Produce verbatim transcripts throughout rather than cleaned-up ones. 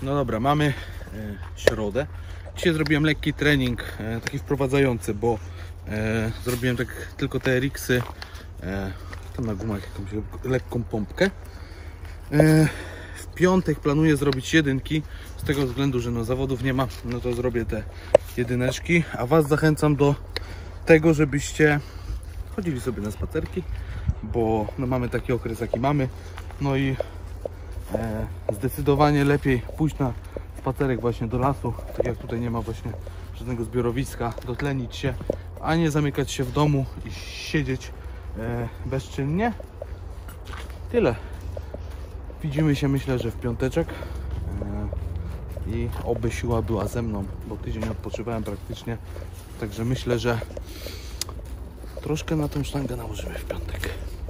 No dobra, mamy e, środę. Dzisiaj zrobiłem lekki trening, e, taki wprowadzający, bo e, zrobiłem tak tylko te R X-y, e, tam na gumach jakąś lekką pompkę. E, w piątek planuję zrobić jedynki, z tego względu, że no zawodów nie ma, no to zrobię te jedyneczki, a Was zachęcam do tego, żebyście chodzili sobie na spacerki, bo no mamy taki okres, jaki mamy, no i e, zdecydowanie lepiej pójść na spacerek właśnie do lasu, tak jak tutaj nie ma właśnie żadnego zbiorowiska, dotlenić się, a nie zamykać się w domu i siedzieć e, bezczynnie. Tyle. Widzimy się, myślę, że w piąteczek e, i oby siła była ze mną, bo tydzień odpoczywałem praktycznie, także myślę, że troszkę na tą sztangę nałożymy w piątek.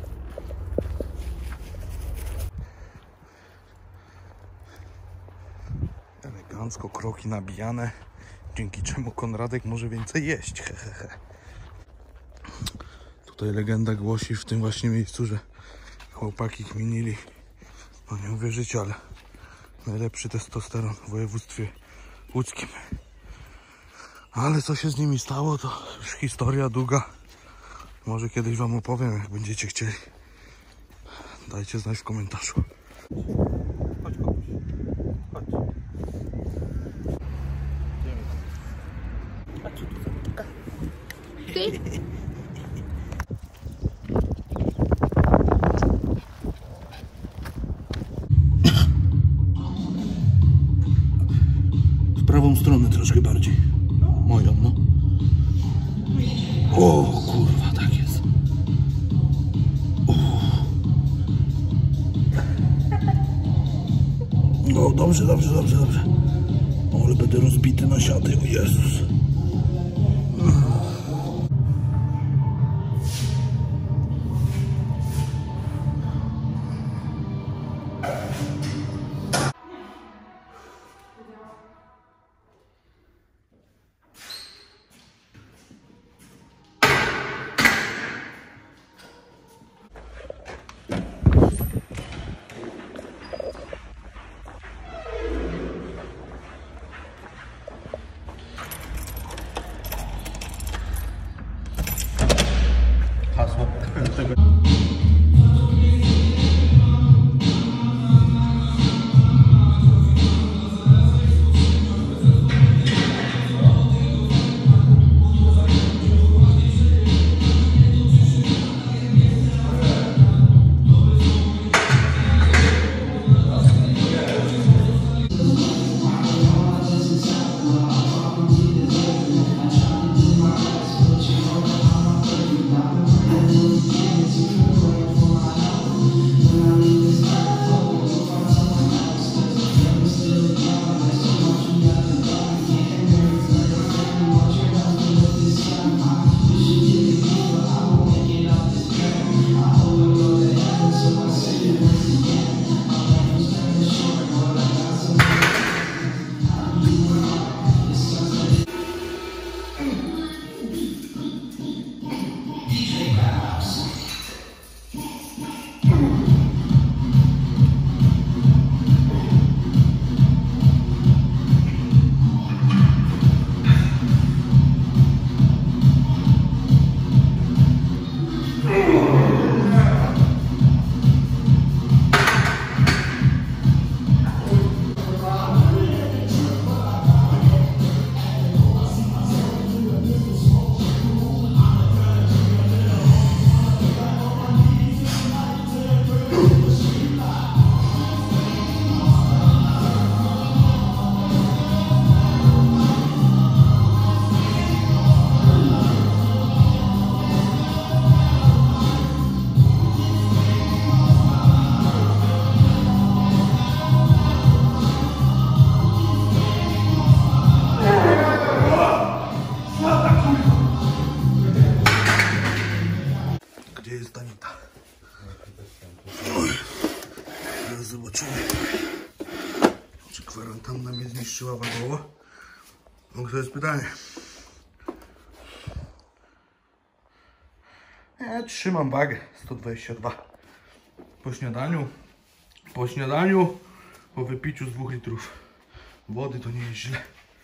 Elegancko, kroki nabijane, dzięki czemu Konradek może więcej jeść. Hehehe. Tutaj legenda głosi w tym właśnie miejscu, że chłopaki kminili, no nie uwierzycie, ale najlepszy testosteron w województwie łódzkim. Ale co się z nimi stało, to już historia długa. Może kiedyś Wam opowiem, jak będziecie chcieli. Dajcie znać w komentarzu. Chodź, komuś. Chodź. A co tu za ty? W prawą stronę troszkę bardziej. Moją, no. O kurwa, tak jest. O. No dobrze, dobrze, dobrze, dobrze. O, ale będę rozbity na siaty, o Jezus. Hasło. Gdzie jest Danita? Teraz zobaczymy, czy kwarantanna mnie zniszczyła wagowo. No to jest pytanie. Ja trzymam wagę sto dwadzieścia dwa. Po śniadaniu, po śniadaniu, po wypiciu z dwóch litrów wody to nie jest źle.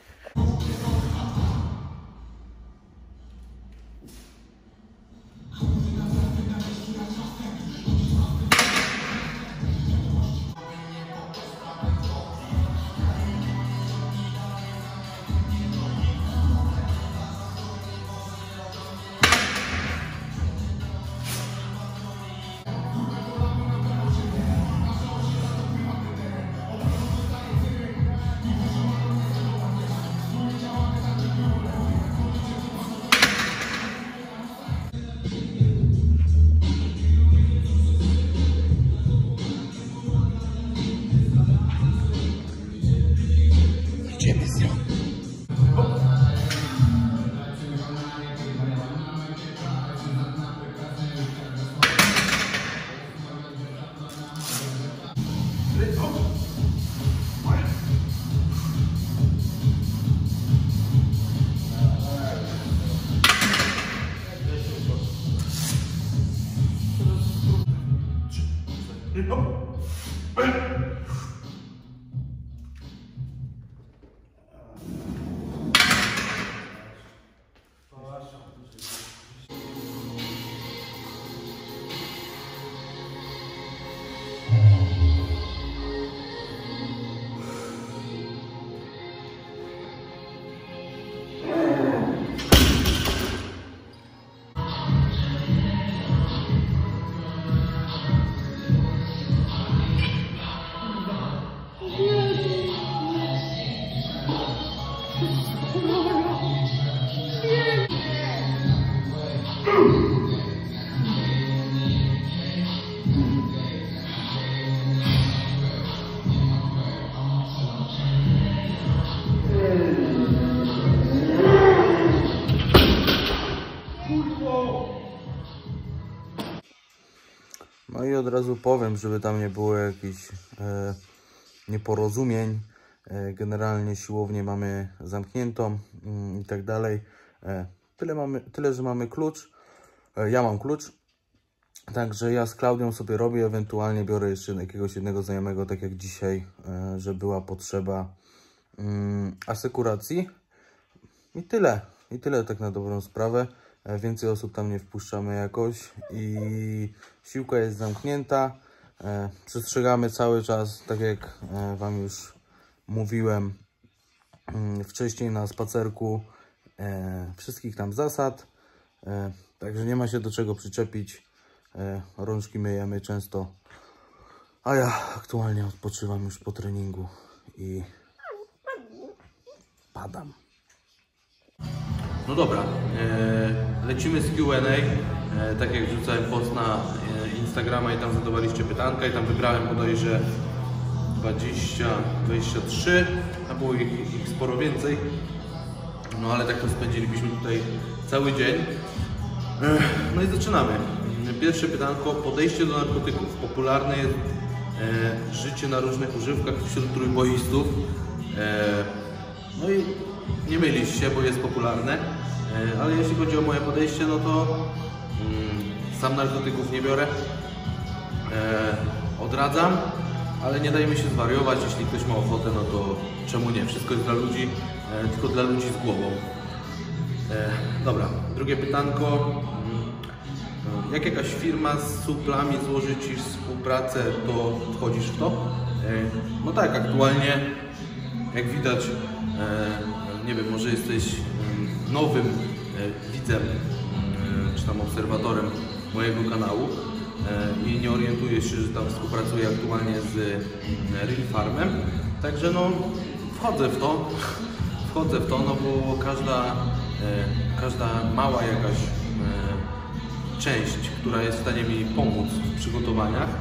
No i od razu powiem, żeby tam nie było jakichś e, nieporozumień. E, generalnie siłownię mamy zamkniętą mm, i tak dalej. E, tyle, mamy, tyle, że mamy klucz. E, ja mam klucz. Także ja z Klaudią sobie robię, ewentualnie biorę jeszcze jakiegoś jednego znajomego, tak jak dzisiaj, e, że była potrzeba mm, asekuracji. I tyle. I tyle tak na dobrą sprawę. Więcej osób tam nie wpuszczamy jakoś i siłka jest zamknięta. E, przestrzegamy cały czas, tak jak e, Wam już mówiłem e, wcześniej na spacerku, e, wszystkich tam zasad. E, także nie ma się do czego przyczepić. E, rączki myjemy często. A ja aktualnie odpoczywam już po treningu i padam. No dobra, e, lecimy z Q and A, e, tak jak wrzucałem post na e, Instagrama i tam zadawaliście pytanka i tam wybrałem bodajże dwadzieścia, dwadzieścia trzy, a było ich, ich sporo więcej, no ale tak to spędzilibyśmy tutaj cały dzień. E, no i zaczynamy. Pierwsze pytanko, podejście do narkotyków. Popularne jest e, życie na różnych używkach wśród trójboistów. E, no i nie mylisz się, bo jest popularne, ale jeśli chodzi o moje podejście, no to mm, sam narkotyków nie biorę, e, odradzam, ale nie dajmy się zwariować, jeśli ktoś ma ochotę, no to czemu nie, wszystko jest dla ludzi, e, tylko dla ludzi z głową. E, dobra, drugie pytanko, mm, jak jakaś firma z suplami złoży Ci współpracę, to wchodzisz w to? E, no tak, aktualnie, jak widać, e, nie wiem, może jesteś nowym widzem czy tam obserwatorem mojego kanału i nie orientujesz się, że tam współpracuję aktualnie z Real Farmem. Także no wchodzę w to, wchodzę w to, no bo każda, każda mała jakaś część, która jest w stanie mi pomóc w przygotowaniach,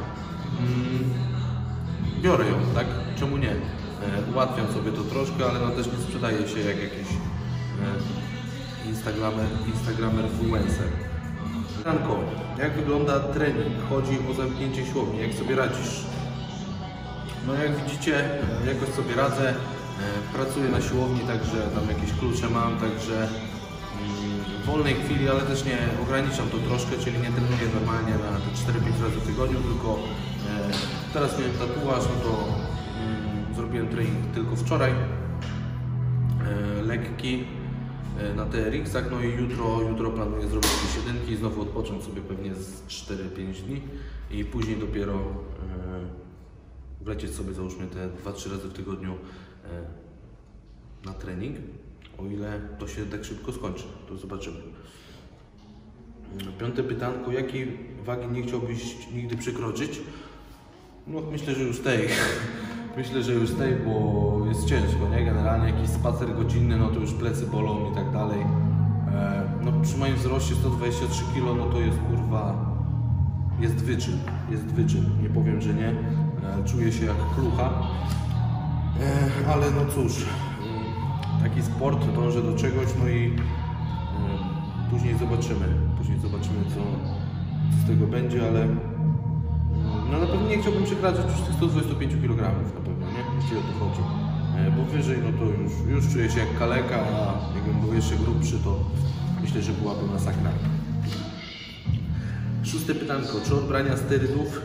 biorę ją, tak? Czemu nie? Ułatwiam sobie to troszkę, ale no też nie sprzedaje się jak jakiś Instagramer, Instagramer influencer. Franko, jak wygląda trening? Chodzi o zamknięcie siłowni, jak sobie radzisz? No jak widzicie, jakoś sobie radzę. Pracuję na siłowni, także tam jakieś klucze mam, także w wolnej chwili, ale też nie ograniczam to troszkę, czyli nie trenuję normalnie na te cztery pięć razy w tygodniu, tylko teraz miałem tatuaż, no to zrobiłem trening tylko wczoraj, e, lekki e, na T R X-ach, no i jutro, jutro planuję zrobić jakieś jedynki i znowu odpocząć sobie pewnie z cztery pięć dni i później dopiero e, wlecieć sobie załóżmy te dwa trzy razy w tygodniu e, na trening, o ile to się tak szybko skończy, to zobaczymy. Piąte pytanko, jakiej wagi nie chciałbyś nigdy przekroczyć? No myślę, że już tej. Myślę, że już tej, bo jest ciężko, nie? Generalnie jakiś spacer godzinny, no to już plecy bolą i tak dalej. E, no przy moim wzroście sto dwadzieścia trzy kilo, no to jest kurwa, jest wyczyn, jest wyczyn, nie powiem, że nie. E, czuję się jak klucha, e, ale no cóż, e, taki sport, dążę do czegoś, no i e, później zobaczymy, później zobaczymy co, co z tego będzie, ale no na pewno nie chciałbym przekraczać już tych sto dwadzieścia pięć kilogramów na pewno, nie? Jeśli o to chodzi. E, bo wyżej, no to już, już czuję się jak kaleka, a jakbym był jeszcze grubszy, to myślę, że byłaby masakra. Szóste pytanko, czy od brania sterydów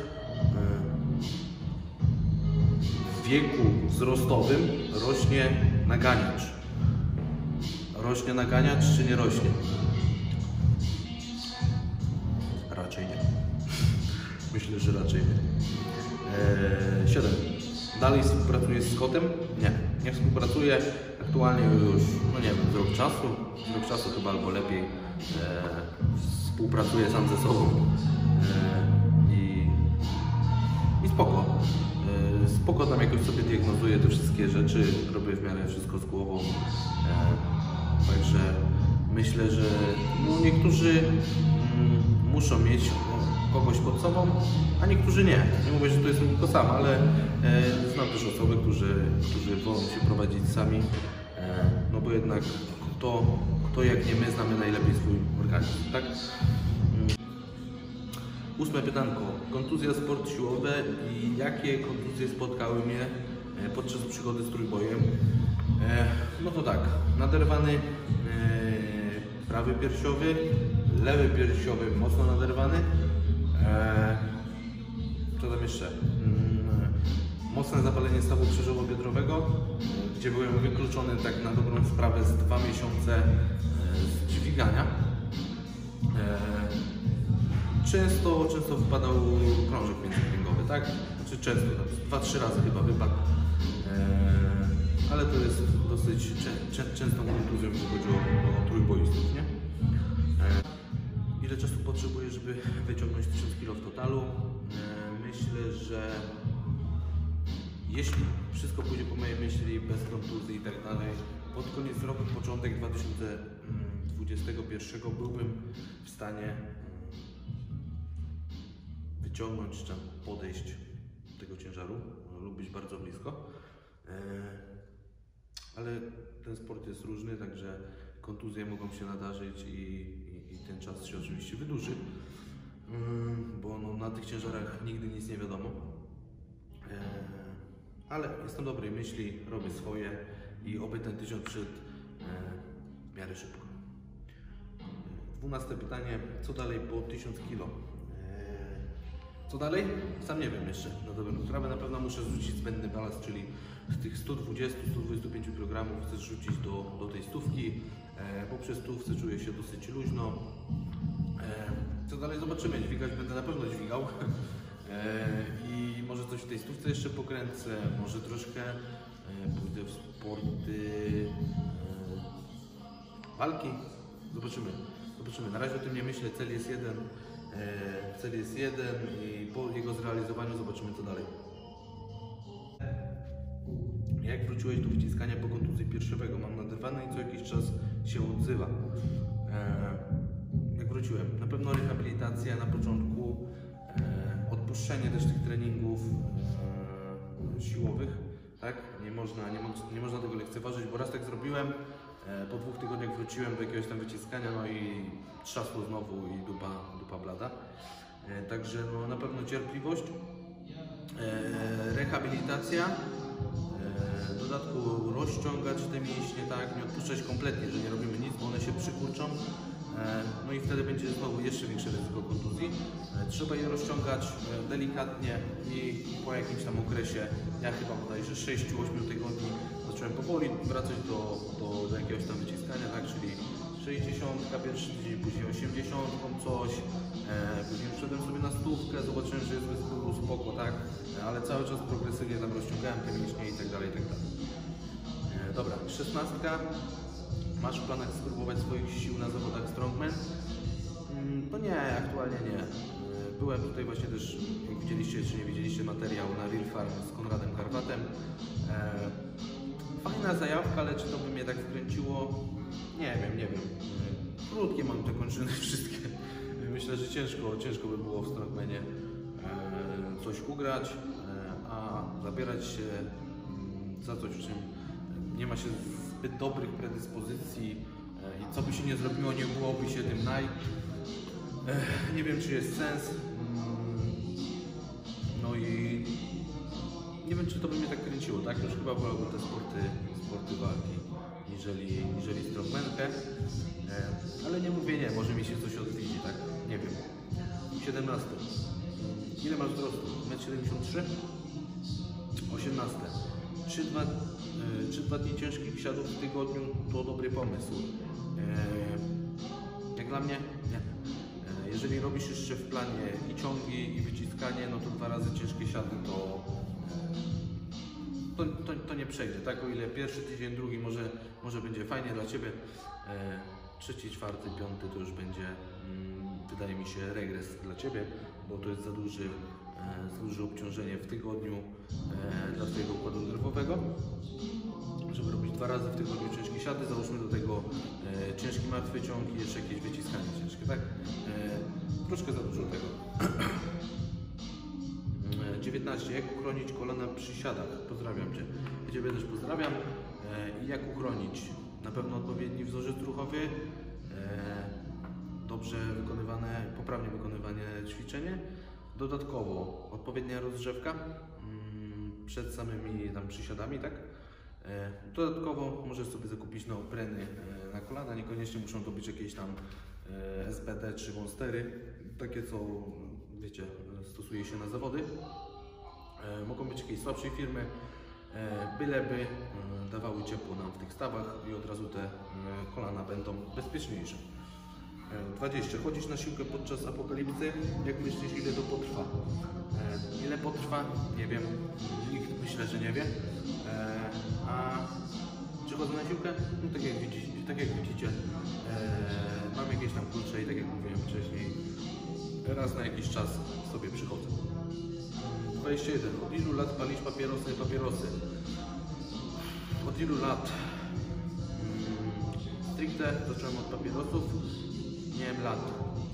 w wieku wzrostowym rośnie naganiacz? Rośnie naganiacz, czy nie rośnie? Raczej nie. Myślę, że raczej nie. Eee, siedem. Dalej współpracujesz z kotem? Nie, nie współpracuję. Aktualnie już, no nie wiem, z rok czasu. Z rok czasu chyba albo lepiej. Eee, współpracuję sam ze sobą. Eee, i, I spoko. Eee, spoko tam jakoś sobie diagnozuję te wszystkie rzeczy. Robię w miarę wszystko z głową. Eee, także myślę, że no, niektórzy mm, muszą mieć kogoś pod sobą, a niektórzy nie. Nie mówię, że to jest tylko sam, ale e, znam też osoby, którzy, którzy wolą się prowadzić sami, e, no bo jednak kto, kto jak nie my znamy najlepiej swój organizm, tak? Ósme pytanko. Kontuzja, sport siłowy i jakie kontuzje spotkały mnie podczas przygody z trójbojem? E, no to tak, naderwany e, prawy piersiowy, lewy piersiowy mocno naderwany. Eee, co tam jeszcze? Hmm, mocne zapalenie stawu krzyżowo-biodrowego, gdzie byłem wykluczony tak na dobrą sprawę z dwa miesiące e, z dźwigania. Eee, często, często wypadał krążek międzykręgowy, tak? Znaczy często, dwa trzy razy chyba wypadł. Eee, ale to jest dosyć czę, czę, częstą kontuzją, jeśli chodzi o, o trójboistów, nie? Eee, Ile czasu potrzebuję, żeby wyciągnąć tysiąc kilo w totalu? Myślę, że jeśli wszystko pójdzie po mojej myśli, bez kontuzji i tak dalej, pod koniec roku, początek dwa tysiące dwudziestego pierwszego byłbym w stanie wyciągnąć czy tam podejść tego ciężaru lub być bardzo blisko. Ale ten sport jest różny, także kontuzje mogą się nadarzyć i i ten czas się oczywiście wydłuży, bo no, na tych ciężarach nigdy nic nie wiadomo. Ale jestem dobrej myśli, robię swoje i oby ten tysiąc przyszedł w miarę szybko. Dwunaste pytanie, co dalej po tysiąc kilo? Co dalej? Sam nie wiem jeszcze na dobrą sprawę. Na pewno muszę zrzucić zbędny balast, czyli z tych stu dwudziestu do stu dwudziestu pięciu kilogramów chcę zrzucić do, do tej stówki. E, po przy stówce czuję się dosyć luźno. E, co dalej zobaczymy, dźwigać będę na pewno dźwigał. E, I może coś w tej stówce jeszcze pokręcę, może troszkę e, pójdę w sporty e, walki. Zobaczymy, zobaczymy. Na razie o tym nie myślę, cel jest jeden. E, cel jest jeden i po jego zrealizowaniu zobaczymy co dalej. Jak wróciłeś do wyciskania po kontuzji piersiowego? Mam naderwane i co jakiś czas się odzywa. E, jak wróciłem? Na pewno rehabilitacja na początku, e, odpuszczenie też tych treningów e, siłowych, tak? Nie można, nie, mo nie można tego lekceważyć, bo raz tak zrobiłem, e, po dwóch tygodniach wróciłem do jakiegoś tam wyciskania, no i trzasło znowu i dupa, dupa blada. E, także no, na pewno cierpliwość, e, rehabilitacja. W dodatku rozciągać te mięśnie, tak, nie odpuszczać kompletnie, że nie robimy nic, bo one się przykurczą. no i wtedy będzie znowu jeszcze większe ryzyko kontuzji. Trzeba je rozciągać delikatnie i po jakimś tam okresie, ja chyba bodajże sześć do ośmiu tygodni, zacząłem powoli wracać do, do, do jakiegoś tam wyciskania, tak, czyli sześćdziesiąt pierwszy tydzień, później osiemdziesiąt coś, e, później wszedłem sobie na stówkę, zobaczyłem, że jest bez bólu, spoko, tak, ale cały czas progresywnie tam rozciągałem te mięśnie i tak dalej, i tak dalej. E, dobra, szesnastka. Masz w planach spróbować swoich sił na zawodach Strongman? Mm, to nie, aktualnie nie. E, byłem tutaj właśnie też, jak widzieliście, czy nie widzieliście, materiał na Real Farm z Konradem Karwatem. E, fajna zajawka, ale czy to by mnie tak wkręciło? Nie wiem, nie wiem. Krótkie mam te kończyny wszystkie. Myślę, że ciężko, ciężko by było w Strongmanie e, coś ugrać, e, a zabierać się m, za coś, w czym nie ma się zbyt dobrych predyspozycji e, i co by się nie zrobiło, nie byłoby się tym naj. E, nie wiem, czy jest sens. Mm, no i nie wiem, czy to by mnie tak kręciło, tak? Już chyba wolałbym te sporty, sporty walki. Niżeli, niżeli strongmankę, e, ale nie mówię nie, może mi się coś odwiedzi, tak? Nie wiem. siedemnaście. Ile masz wzrostu? metr siedemdziesiąt trzy? osiemnaście. trzy dwa dni ciężkich siadów w tygodniu to dobry pomysł. E, jak dla mnie? Nie. E, jeżeli robisz jeszcze w planie i ciągi, i wyciskanie, no to dwa razy ciężkie siady to To, to, to nie przejdzie, tak? O ile pierwszy tydzień, drugi może, może będzie fajnie dla Ciebie, e, trzeci, czwarty, piąty to już będzie, mm, wydaje mi się, regres dla Ciebie, bo to jest za, duży, e, za duże obciążenie w tygodniu e, dla Twojego układu nerwowego. Żeby robić dwa razy w tygodniu ciężkie siady, załóżmy do tego e, ciężki martwy ciąg i jeszcze jakieś wyciskanie ciężkie, tak? E, troszkę za dużo tego. dziewiętnaście. Jak uchronić kolana przy siadach? Pozdrawiam Cię. Ja Ciebie też pozdrawiam. I jak uchronić? Na pewno odpowiedni wzorzec ruchowy, dobrze wykonywane, poprawnie wykonywane ćwiczenie. Dodatkowo odpowiednia rozgrzewka przed samymi tam przysiadami, tak? Dodatkowo możesz sobie zakupić neopreny na kolana, niekoniecznie muszą to być jakieś tam S B D czy Monstery, takie co, wiecie, stosuje się na zawody. Mogą być jakieś słabszej firmy, byleby dawały ciepło nam w tych stawach i od razu te kolana będą bezpieczniejsze. dwadzieścia. Chodzisz na siłkę podczas apokalipsy? Jak myślisz, ile to potrwa? Ile potrwa? Nie wiem. Nikt myślę, że nie wie. A czy chodzę na siłkę? No tak jak widzicie, tak jak widzicie mam jakieś tam klucze i tak jak mówiłem wcześniej, raz na jakiś czas sobie przychodzę. dwadzieścia jeden. Od ilu lat palisz papierosy i papierosy? Od ilu lat? Hmm. Stricte zacząłem od papierosów. Nie wiem, lat.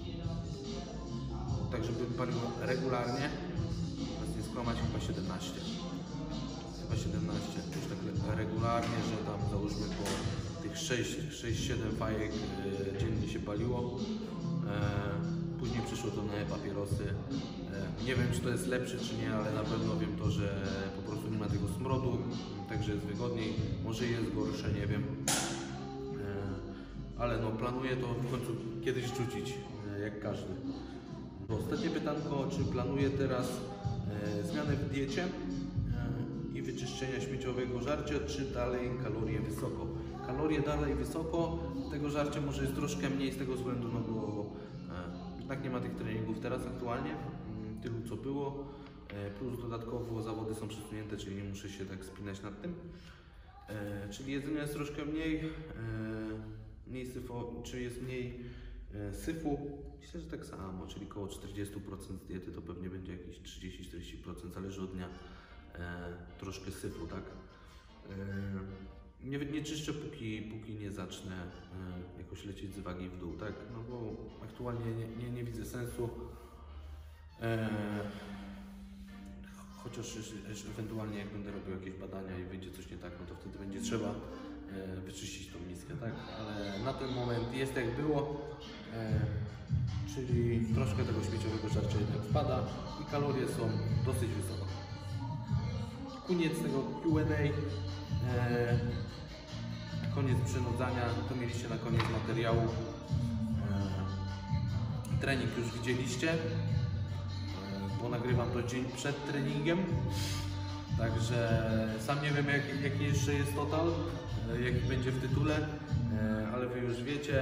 Tak, żebym palił regularnie. Teraz nie skłamać, chyba siedemnaście. Chyba siedemnaście. Już tak regularnie, że tam załóżmy po tych sześć siedem fajek e, dziennie się paliło. E, Później przyszło to na papierosy. Nie wiem, czy to jest lepsze, czy nie, ale na pewno wiem to, że po prostu nie ma tego smrodu, także jest wygodniej. Może jest gorsze, nie wiem. Ale no, planuję to w końcu kiedyś rzucić, jak każdy. Ostatnie pytanko, czy planuję teraz zmianę w diecie i wyczyszczenia śmieciowego żarcia, czy dalej kalorie wysoko? Kalorie dalej wysoko, tego żarcia może jest troszkę mniej z tego względu, no bo tak nie ma tych treningów teraz aktualnie, tylu co było, plus dodatkowo zawody są przesunięte, czyli nie muszę się tak spinać nad tym. E, czyli jedzenia jest troszkę mniej, e, mniej syfo, czy jest mniej e, syfu? Myślę, że tak samo, czyli około czterdzieści procent z diety to pewnie będzie jakieś trzydzieści do czterdziestu procent, zależy od dnia, e, troszkę syfu, tak? E, nie, nie czyszczę póki, póki nie zacznę e, jakoś lecieć z wagi w dół, tak? No bo aktualnie nie, nie, nie widzę sensu. E, Chociaż ewentualnie jak będę robił jakieś badania i wyjdzie coś nie tak, no to wtedy będzie trzeba e, wyczyścić tą miskę, tak? Ale na ten moment jest jak było, e, czyli troszkę tego śmieciowego żarcia jednak spada i kalorie są dosyć wysoko. Koniec tego Q and A, e, koniec przynudzania, to mieliście na koniec materiału. E, trening już widzieliście, bo nagrywam to dzień przed treningiem. Także sam nie wiem jak, jaki jeszcze jest total, jaki będzie w tytule, ale wy już wiecie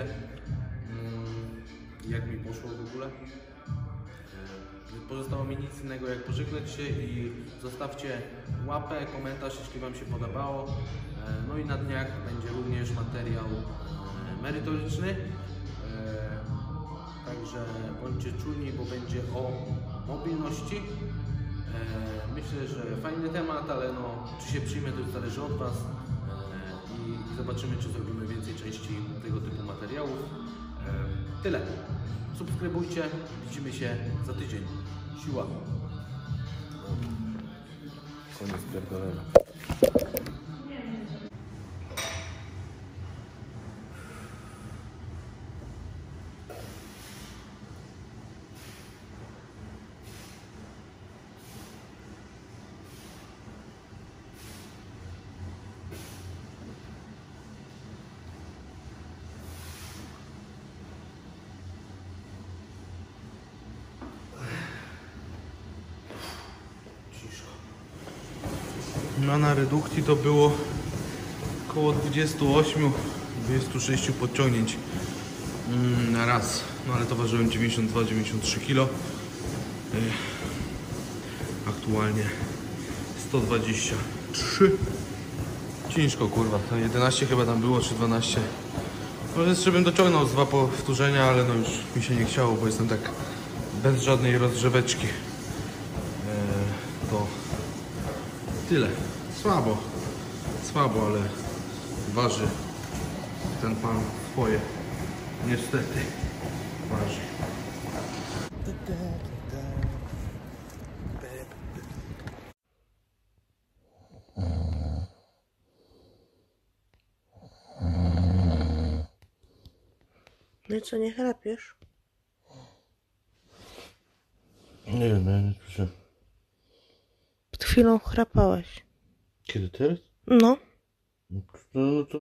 jak mi poszło w ogóle. Pozostało mi nic innego jak pożegnać się i zostawcie łapę, komentarz jeśli wam się podobało. No i na dniach będzie również materiał merytoryczny. Także bądźcie czujni, bo będzie o mobilności. Myślę, że fajny temat, ale no, czy się przyjmie, to już zależy od was. I zobaczymy, czy zrobimy więcej części tego typu materiałów. Tyle. Subskrybujcie, widzimy się za tydzień. Siła. Koniec pierdolenia. No na redukcji to było około dwadzieścia osiem dwadzieścia sześć podciągnięć mm, na raz. No ale to ważyłem dziewięćdziesiąt dwa dziewięćdziesiąt trzy kilo. Aktualnie sto dwadzieścia trzy. Ciężko kurwa, to jedenaście chyba tam było, czy dwanaście. Może jeszcze bym dociągnął z dwa powtórzenia, ale no już mi się nie chciało, bo jestem tak bez żadnej rozgrzeweczki. To tyle. Słabo. Słabo, ale waży ten pan swoje. Niestety waży. No i co, nie chrapiesz? Nie wiem, ja nie słyszę. Przed chwilą chrapałeś. Kiedy teraz? No. No to